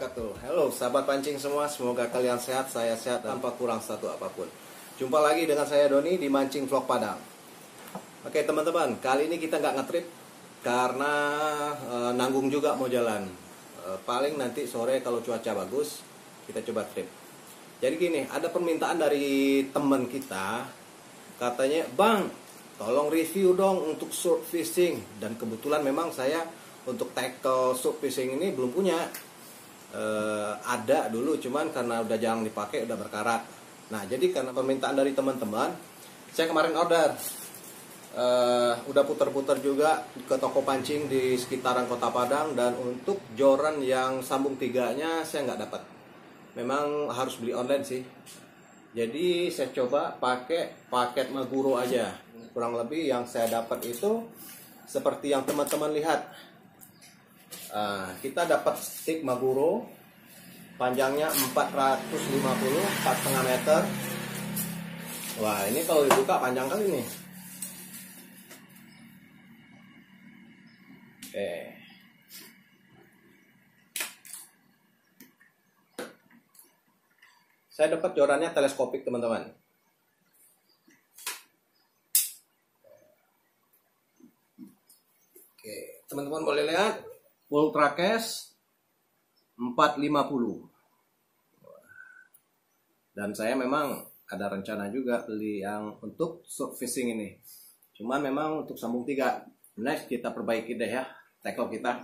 wabarakatuh. Halo sahabat pancing semua, semoga kalian sehat, saya sehat tanpa kurang satu apapun. Jumpa lagi dengan saya Doni di Mancing Vlog Padang. Oke teman-teman, kali ini kita nggak ngetrip karena nanggung juga mau jalan. Paling nanti sore kalau cuaca bagus kita coba trip. Jadi gini, ada permintaan dari teman kita, katanya Bang, tolong review dong untuk surf fishing. Dan kebetulan memang saya untuk tackle surf fishing ini belum punya. Ada dulu, cuman karena udah jarang dipakai, udah berkarat. Nah jadi karena permintaan dari teman-teman, saya kemarin order. Udah putar-putar juga ke toko pancing di sekitaran Kota Padang. Dan untuk joran yang sambung 3-nya saya nggak dapat. Memang harus beli online sih. Jadi saya coba pakai paket Maguro aja. Kurang lebih yang saya dapat itu seperti yang teman-teman lihat. Kita dapat stick Maguro, panjangnya 450, 4,5 meter. Wah, ini kalau dibuka panjang kali nih. Oke. Saya dapat jorannya teleskopik, teman-teman. Oke, teman-teman boleh lihat. Ultra Cash 450. Dan saya memang ada rencana juga beli yang untuk surf fishing ini. Cuman memang untuk sambung 3. Next kita perbaiki deh ya tackle kita.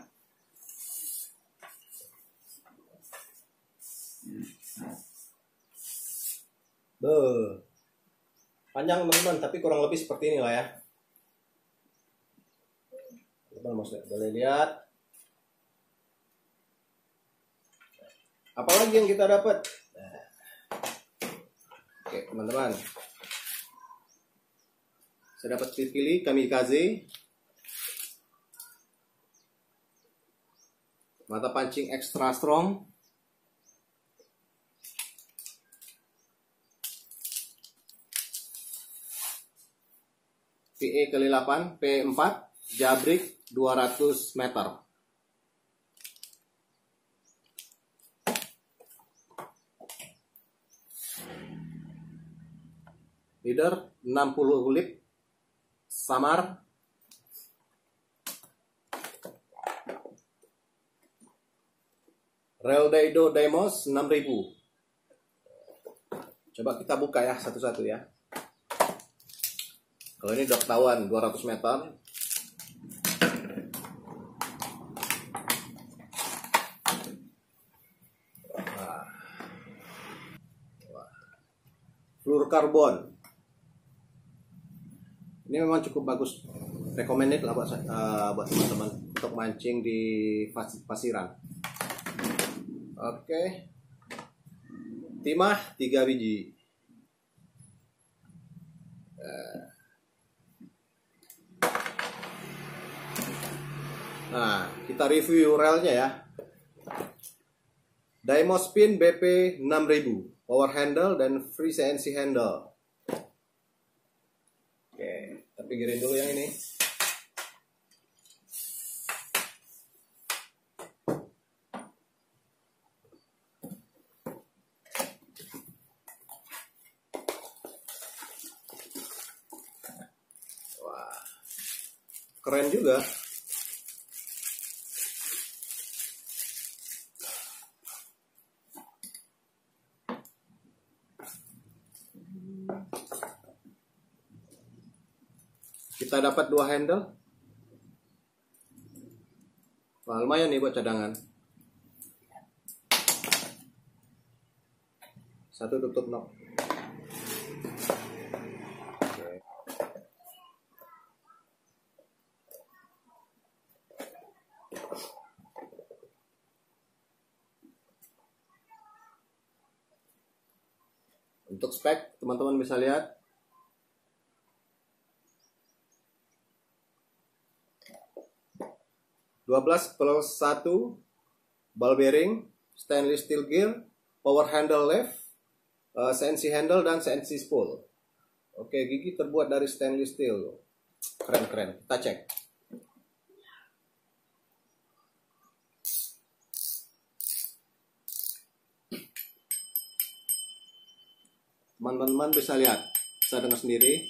Panjang teman-teman, tapi kurang lebih seperti ini lah ya. Teman-teman boleh lihat. Apalagi yang kita dapat? Oke teman-teman, saya dapat pilih Kamikaze, mata pancing extra strong, PE kali 8, P4, jabrik 200 meter. Leader 60 lip samar. Real Daido Deimos 6000. Coba kita buka ya satu-satu ya. Kalau ini udah ketahuan 200 meter. Fluorokarbon. Ini memang cukup bagus, recommended lah buat teman-teman untuk mancing di pasiran. Oke, timah 3 biji. Nah, kita review relnya ya. Dymospin BP 6000, power handle dan free CNC handle. Oke, kita pinggirin dulu yang ini. Wah, keren juga. Kita dapat 2 handle. Wah, lumayan nih buat cadangan. Satu tutup nok. Oke. Untuk spek, teman-teman bisa lihat. +1 ball bearing, stainless steel gear, power handle left, CNC handle dan CNC spool. Oke, gigi terbuat dari stainless steel. Keren-keren. Kita cek. Teman-teman bisa lihat, bisa dengar sendiri.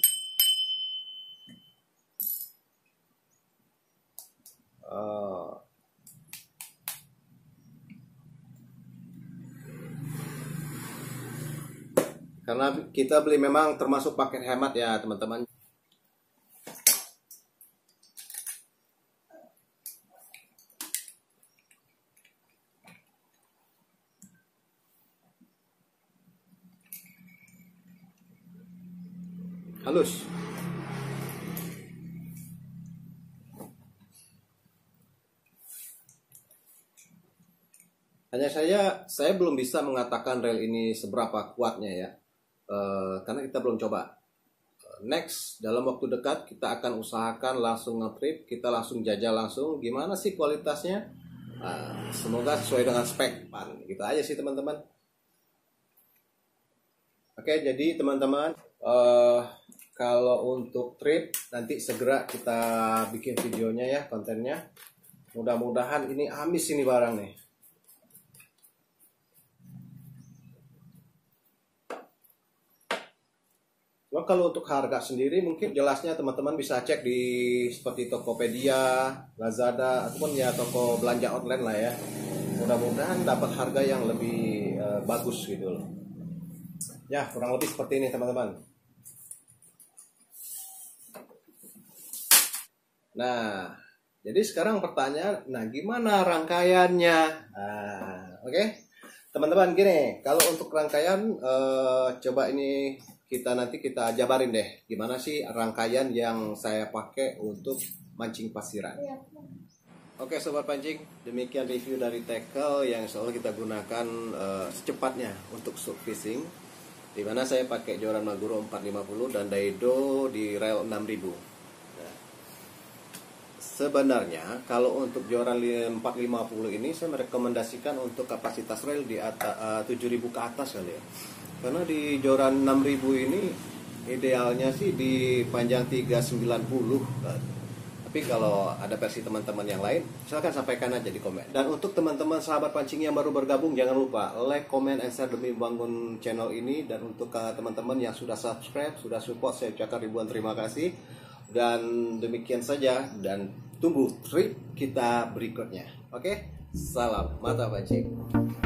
Karena kita beli memang termasuk paket hemat ya teman-teman. Halus. Hanya saya belum bisa mengatakan rel ini seberapa kuatnya ya. Karena kita belum coba. Next, dalam waktu dekat kita akan usahakan langsung nge-trip, kita langsung jajal langsung gimana sih kualitasnya. Semoga sesuai dengan spek pan. Gitu aja sih teman-teman. Oke, jadi teman-teman, kalau untuk trip nanti segera kita bikin videonya ya, kontennya. Mudah-mudahan ini amis ini barang nih. Cuma kalau untuk harga sendiri mungkin jelasnya teman-teman bisa cek di seperti Tokopedia, Lazada, ataupun ya toko belanja online lah ya. Mudah-mudahan dapat harga yang lebih bagus gitu loh. Ya, kurang lebih seperti ini teman-teman. Nah, jadi sekarang pertanyaan, gimana rangkaiannya? Oke. Teman-teman gini, kalau untuk rangkaian coba ini nanti kita jabarin deh gimana sih rangkaian yang saya pakai untuk mancing pasiran. Oke sobat pancing, demikian review dari tackle yang selalu kita gunakan secepatnya untuk sub fishing, dimana saya pakai joran Maguro 450 dan Daido di rel 6000. Nah, sebenarnya kalau untuk joran 450 ini saya merekomendasikan untuk kapasitas rel di atas 7000 ke atas kali ya. Karena di joran 6000 ini idealnya sih di panjang 390. Tapi kalau ada versi teman-teman yang lain, silahkan sampaikan aja di komen. Dan untuk teman-teman sahabat pancing yang baru bergabung, jangan lupa like, comment, and share demi bangun channel ini. Dan untuk teman-teman yang sudah subscribe, sudah support, saya ucapkan ribuan terima kasih. Dan demikian saja, dan tunggu trip kita berikutnya. Oke, salam mata pancing.